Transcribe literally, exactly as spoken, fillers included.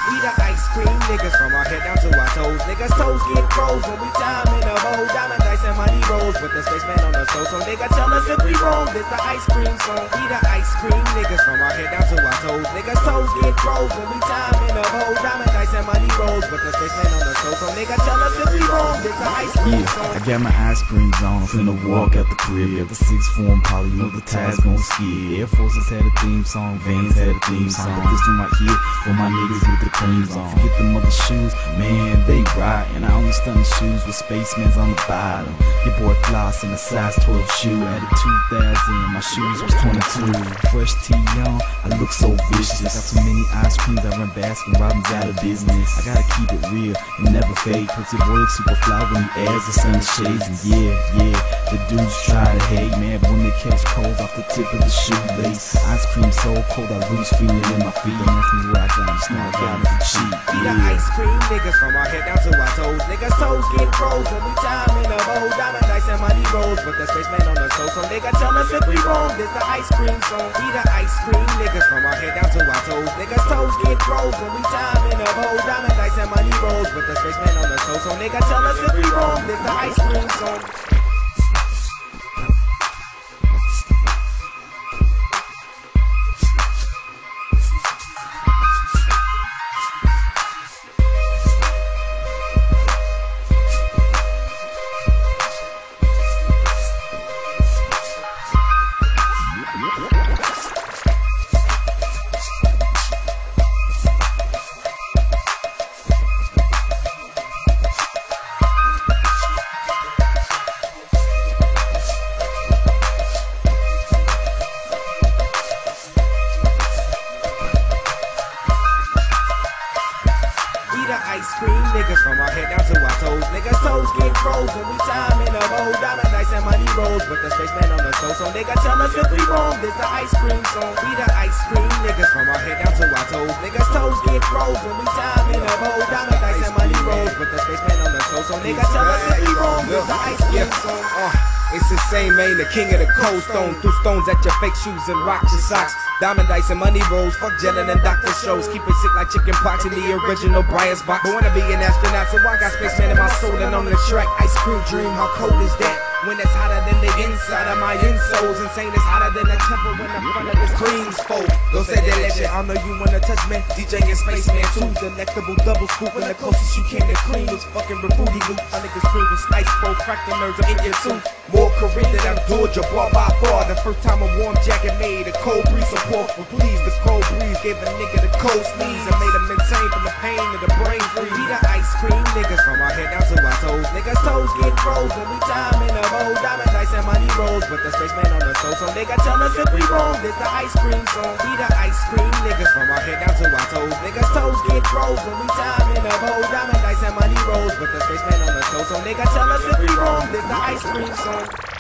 We the ice cream niggas from our head down to our toes. Niggas toes get froze when we time in a bowl. Diamond dice and money rolls with the spaceman on the soul. So nigga tell us if we wrong. This the ice cream song. We the ice cream niggas from our head down to our toes. Niggas toes get froze when we time in a bowl. Diamond dice and money rolls with the spaceman on the soul. So nigga tell us if we wrong. This the ice cream yeah, song. I got my ice cream on. I'm finna walk out the crib. At the sixth form poly, you know the ties gon' skid. Air Forces had a theme song, Vans had a theme song. But this one right here for my niggas with the creams on. Forget the mother shoes, man, they rotten. I only stun the shoes with Spacemans on the bottom. Your boy Floss in a size twelve shoe. Added two thousand, my shoes was twenty-two. Fresh tee on, I look so vicious. Got so many ice creams, I run Baskin Robbins out of business. I gotta keep it real and never fake. Cause your boy looks super fly when he adds the sun shades. And yeah, yeah, the dudes try to hate, man, but when they catch cold off the tip of the shoelace. Ice cream so cold, I lose feeling in my feet. And that's me rock down, snark out of the cheap. We the ice cream niggas from our head down to our toes. Niggas toes get froze when we time in a bowl. Diamond dice and money rolls with the spaceman on the soul. So nigga tell us if we wrong. This the ice cream song. We the ice cream niggas from our head down to our toes. Niggas toes get froze when we time in a bowl. Diamond dice and money rolls with the spaceman on the soul. So nigga tell us if we wrong. This the ice cream song. Ice cream niggas from our head down to our toes. Niggas toes get froze when we time in a bowl. Diamond dice and money rolls with the spaceman on the soul. So nigga tell us if we wrong. This the ice cream song. We the ice cream niggas from our head down to our toes. Niggas toes get froze when we time in a bowl. Diamond dice and money rolls with the spaceman on the soul. So nigga tell us if we wrong. This the ice cream song. It's insane, man, the king of the cold stone. Threw stones at your fake shoes and rocks your socks. Diamond dice and money rolls, fuck gelling and doctor shows. Keep it sick like chicken pox in the original Brian's box. But wanna be an astronaut, so I got spaceman in my soul. And on the track, ice cream dream, how cold is that? When it's hotter than the inside of my insoles. Insane, it's hotter than the temple when the front of his creams fold. Don't say that shit, I know you wanna touch me. DJing Spaceman too, delectable double scoop. And the closest you came to cream was fucking Booty Loop. My niggas scream with spice, bro, crack the nerves up in your tooth. More career than I'm Georgia, brought by far. The first time a warm jacket made a cold breeze support. But please, the cold breeze gave a nigga the cold sneeze and made him insane from the pain of the brain freeze. We the ice cream niggas from our head down to our toes. Niggas toes get froze when we time in a bowl. Diamond dice and money rolls with the spaceman on the soul. So nigga tell us if we wrong. This the ice cream song. We the ice cream niggas from our head down to our toes. Niggas toes get froze when we time in a bowl. Diamond dice and money rolls with the spaceman on the soul. So nigga tell us if we wrong. This the ice cream song.